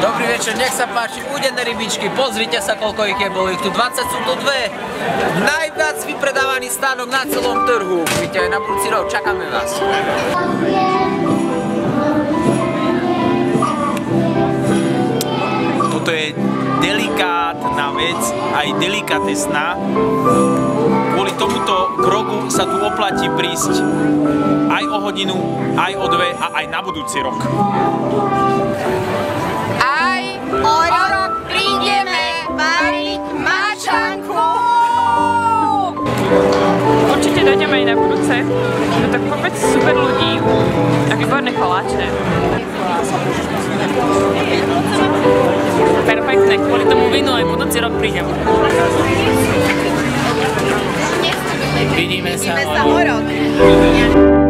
Dobrý večer, nech sa páči, udené rybičky, pozrite sa, koľko ich je, bolo ich tu 20, sú tu dve. Najviac vypredávaný stánok na celom trhu. Víte aj na budúci rok, čakáme vás. Toto je delikátna vec, aj delikatesná. Kvôli tomuto kroku sa tu oplatí prísť aj o hodinu, aj o dve a aj na budúci rok. Aj o rok prídeme variť mačanku! Určite dojdeme aj na budúce. Je to kopec super ľudí a výborné koláče. Perfektné, kvôli tomu vínu aj budúci rok prídem. Vidíme sa o rok.